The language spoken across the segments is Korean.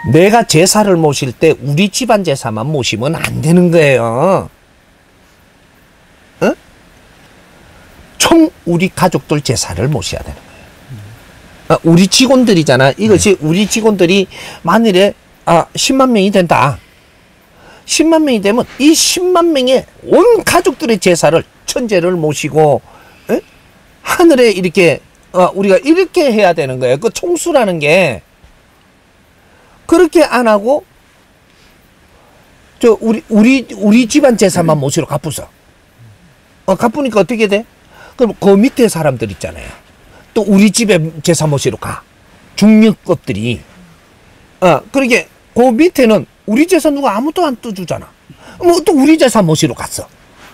내가 제사를 모실 때 우리 집안 제사만 모시면 안 되는 거예요. 어? 총 우리 가족들 제사를 모셔야 되는 거예요. 우리 직원들이잖아. 이것이 우리 직원들이 만일에 10만 명이 된다. 10만 명이 되면 이 10만 명의 온 가족들의 제사를 천재를 모시고 하늘에 이렇게 우리가 이렇게 해야 되는 거예요. 그 총수라는 게 그렇게 안 하고 저 우리 집안 제사만 모시러 갚으서 갚으니까 어떻게 돼? 그럼 그 밑에 사람들 있잖아요. 또 우리 집에 제사 모시러 가. 중력급들이 그러게 그 밑에는 우리 제사 누가 아무도 안 떠주잖아. 뭐 또 우리 제사 모시러 갔어.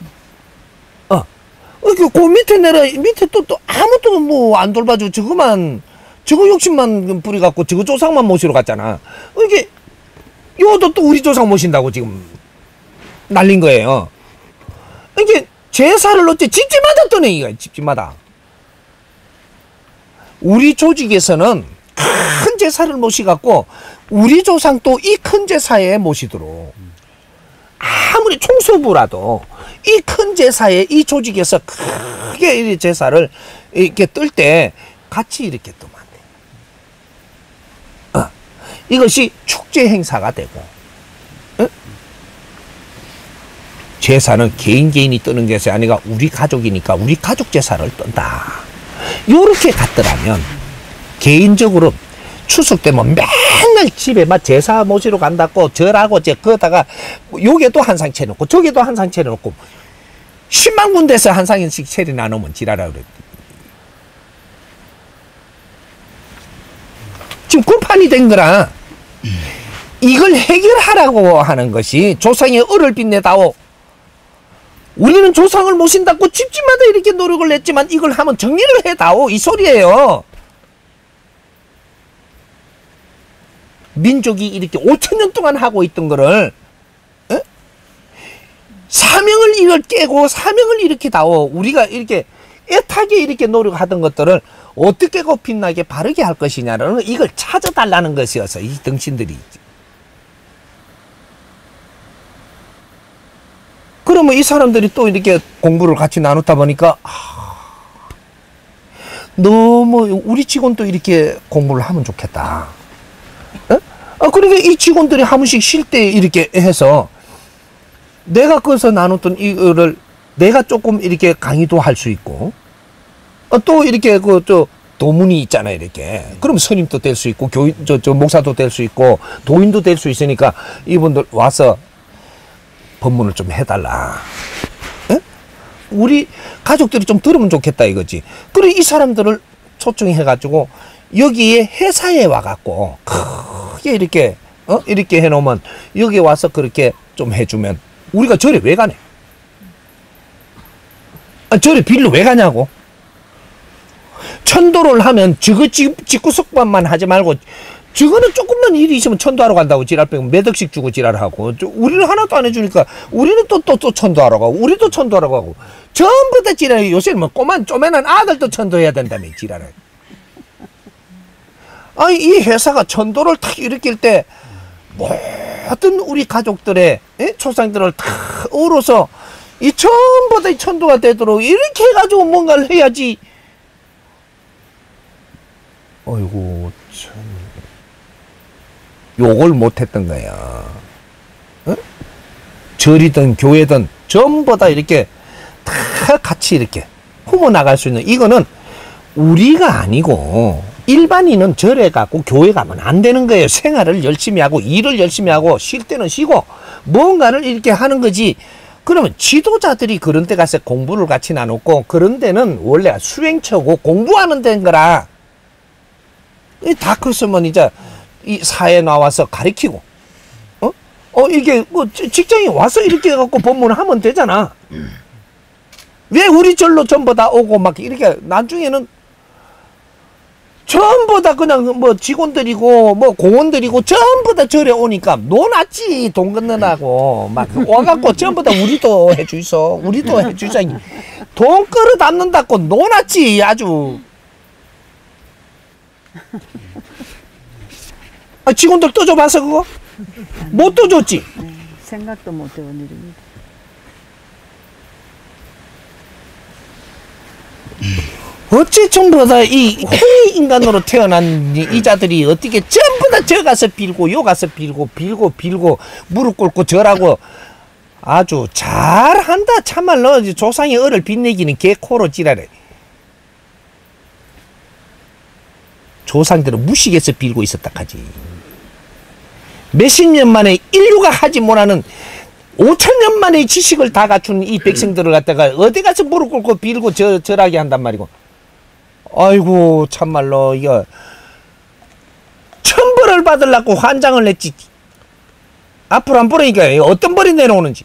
그 밑에 밑에 또 아무도 뭐 안 돌봐주고 저거 욕심만 부려갖고 저거 조상만 모시러 갔잖아. 이게 요도 또 우리 조상 모신다고 지금 날린 거예요. 이게 제사를 어째 집집마다 떠내 이거 집집마다. 우리 조직에서는 큰 제사를 모시갖고 우리 조상 또 이 큰 제사에 모시도록 아무리 총수부라도 이 큰 제사에 이 조직에서 크게 이 제사를 이렇게 뜰 때 같이 이렇게 뜨면 안 돼. 이것이 축제 행사가 되고 제사는 개인이 뜨는 것이 아니라 우리 가족이니까 우리 가족 제사를 뜬다. 요렇게 갔더라면 개인적으로 추석 때면 맨날 집에 막 제사 모시러 간다고 절하고 그러다가 요게도 한 상 차려놓고 저게도 한 상 차려놓고 10만 군데서 한 상씩 차려 나누면 지랄하라 그래. 지금 굴판이 된 거라. 이걸 해결하라고 하는 것이 조상의 을을 빛내다오. 우리는 조상을 모신다고 집집마다 이렇게 노력을 냈지만 이걸 하면 정리를 해다오 이 소리예요. 민족이 이렇게 5,000년 동안 하고 있던 거를 사명을 이걸 깨고 사명을 일으키다오. 우리가 이렇게 애타게 이렇게 노력하던 것들을 어떻게 빛나게 바르게 할 것이냐는 이걸 찾아달라는 것이어서 이 등신들이. 그러면 이 사람들이 또 이렇게 공부를 같이 나누다 보니까 너무 우리 직원도 이렇게 공부를 하면 좋겠다. 그러니까 이 직원들이 한 번씩 쉴 때 이렇게 해서 내가 거기서 나눴던 이거를 내가 조금 이렇게 강의도 할 수 있고 또 이렇게 도문이 있잖아요. 이렇게 그럼 스님도 될 수 있고 목사도 될 수 있고 도인도 될 수 있으니까 이분들 와서 법문을 좀 해달라. 우리 가족들이 좀 들으면 좋겠다 이거지. 그래 이 사람들을 초청해가지고 여기에 회사에 와갖고 크게 이렇게 이렇게 해놓으면 여기 와서 그렇게 좀 해주면 우리가 절에 왜 가네? 절에 빌로 왜 가냐고? 천도를 하면 저거 직구석반만 하지 말고 저거는 조금만 일이 있으면 천도하러 간다고 지랄 빼고 몇 억씩 주고 지랄하고 우리는 하나도 안 해주니까 우리는 또 천도하러 가고 우리도 천도하러 가고 전부 다 지랄해. 요새는 뭐 쪼매난 아들도 천도해야 된다며 지랄해. 이 회사가 천도를 탁 일으킬 때 모든 우리 가족들의 초상들을 다 어우러서 이 전부 다 천도가 되도록 이렇게 해가지고 뭔가를 해야지. 어이구 참 욕을 못했던 거야. 절이든 교회든 전부 다 이렇게 다 같이 이렇게 후보 나갈 수 있는 이거는 우리가 아니고 일반인은 절에 가고 교회 가면 안 되는 거예요. 생활을 열심히 하고 일을 열심히 하고 쉴 때는 쉬고 뭔가를 이렇게 하는 거지. 그러면 지도자들이 그런 데 가서 공부를 같이 나눴고 그런 데는 원래 수행처고 공부하는 데인 거라. 다 컸으면 이제 이 사회에 나와서 가르치고 이게 뭐 직장에 와서 이렇게 해갖고 법문을 하면 되잖아. 왜 우리 절로 전부 다 오고 막 이렇게 나중에는 전부 다 그냥 뭐 직원들이고 뭐 공원들이고 전부 다 절에 오니까 노났지. 돈 건너라고 막 와갖고 전부 다 우리도 해주이소 우리도 해주자 돈 끌어 담는다고 노났지 아주. 아, 직원들 떠줘봐서 그거? 못 떠줬지. 생각도 못 해본 일입니다. 어째 전부 다 이 홍익 인간으로 태어난 이 자들이 어떻게 전부 다 저 가서 빌고 요 가서 빌고 무릎 꿇고 절하고 아주 잘한다. 참말로 조상의 얼을 빛내기는 개코로 지랄해. 조상들은 무식해서 빌고 있었다 하지. 몇십 년 만에 인류가 하지 못하는 5,000년 만에 지식을 다 갖춘 이 백성들을 갖다가 어디 가서 무릎 꿇고 빌고 절하게 한단 말이고. 아이고 참말로 이거 천벌을 받으려고 환장을 냈지. 앞으로 안 보니까 어떤 벌이 내려오는지.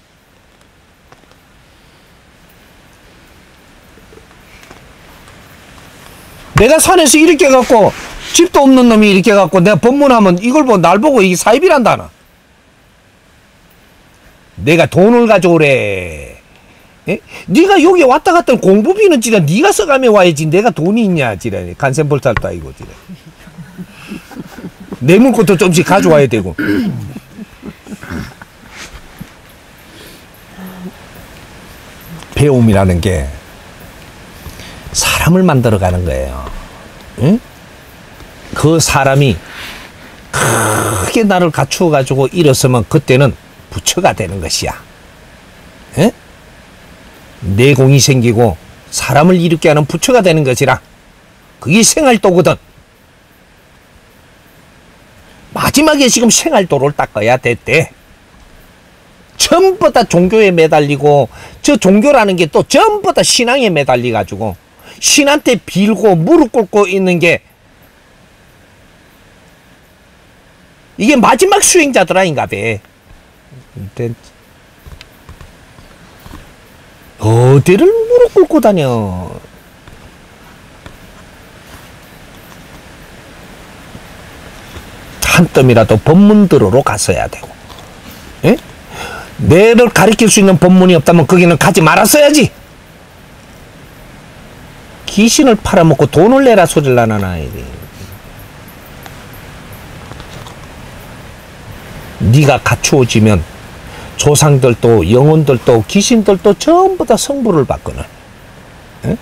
내가 산에서 이렇게 갖고 집도 없는 놈이 이렇게 갖고 내가 법문하면 이걸 보고 날 보고 이게 사입이란다. 내가 돈을 가져오래. 에? 네가 여기 왔다 갔다 공부비는 지라 네가 써가며 와야지. 내가 돈이 있냐 지라. 간센볼탈도 아니고 지라. 내 물것도 좀씩 가져와야 되고. 배움이라는 게 사람을 만들어가는 거예요. 응? 그 사람이 크게 나를 갖추어 가지고 일어서면 그때는 부처가 되는 것이야. 에? 내공이 생기고 사람을 일으키게 하는 부처가 되는 것이라. 그게 생활도거든. 마지막에 지금 생활도를 닦아야 됐대. 전부 다 종교에 매달리고 저 종교라는 게 또 전부 다 신앙에 매달리 가지고 신한테 빌고 무릎 꿇고 있는 게 이게 마지막 수행자들 아닌가 봐. 어디를 무릎 꿇고 다녀. 한 뜸이라도 법문들으로 갔어야 되고. 에? 내를 가리킬 수 있는 법문이 없다면 거기는 가지 말았어야지. 귀신을 팔아먹고 돈을 내라 소리를 안 하나. 네가 갖추어지면 조상들도 영혼들도 귀신들도 전부 다 성부를 받거든. 에?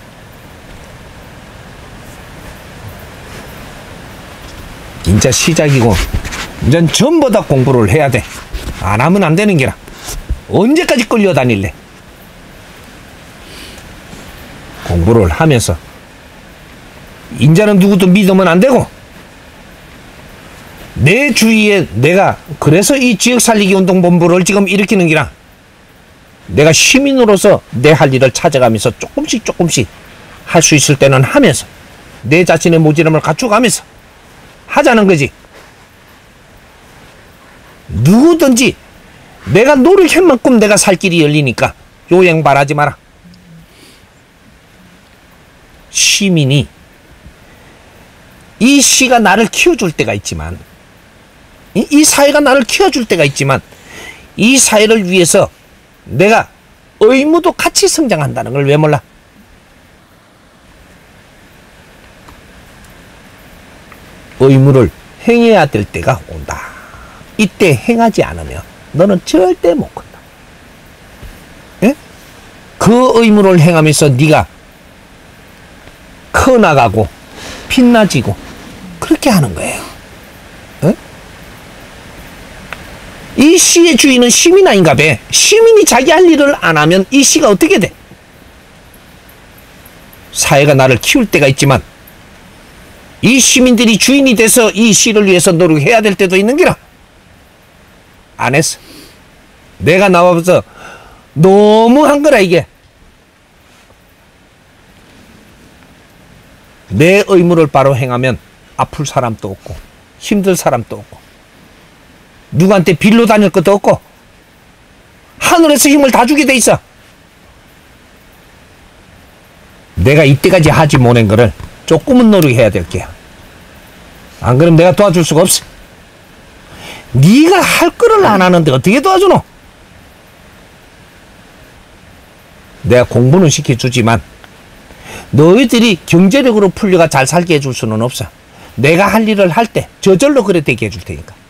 이제 시작이고 이제 전부 다 공부를 해야 돼. 안 하면 안 되는 게라. 언제까지 끌려다닐래? 공부를 하면서 인자는 누구도 믿으면 안 되고 내 주위에 내가 그래서 이 지역살리기 운동본부를 지금 일으키는 기라. 내가 시민으로서 내 할 일을 찾아가면서 조금씩 할 수 있을 때는 하면서 내 자신의 모지름을 갖춰가면서 하자는 거지. 누구든지 내가 노력한 만큼 내가 살 길이 열리니까 요행발하지 마라. 시민이 이 시가 나를 키워줄 때가 있지만 이 사회가 나를 키워줄 때가 있지만 이 사회를 위해서 내가 의무도 같이 성장한다는 걸 왜 몰라? 의무를 행해야 될 때가 온다. 이때 행하지 않으면 너는 절대 못 간다. 예? 그 의무를 행하면서 네가 커나가고 빛나지고 그렇게 하는 거예요. 예? 이 시의 주인은 시민 아닌가 봐. 시민이 자기 할 일을 안 하면 이 시가 어떻게 돼? 사회가 나를 키울 때가 있지만 이 시민들이 주인이 돼서 이 시를 위해서 노력해야 될 때도 있는 게라. 안 했어. 내가 나와서 너무 한 거라 이게. 내 의무를 바로 행하면 아플 사람도 없고 힘들 사람도 없고 누구한테 빌로 다닐 것도 없고 하늘에서 힘을 다 주게 돼 있어. 내가 이때까지 하지 못한 거를 조금은 노력해야 될 게야. 안 그러면 내가 도와줄 수가 없어. 네가 할 거를 안 하는데 어떻게 도와주노? 내가 공부는 시켜주지만 너희들이 경제력으로 풀려가 잘 살게 해줄 수는 없어. 내가 할 일을 할 때 저절로 그래 되게 해줄 테니까.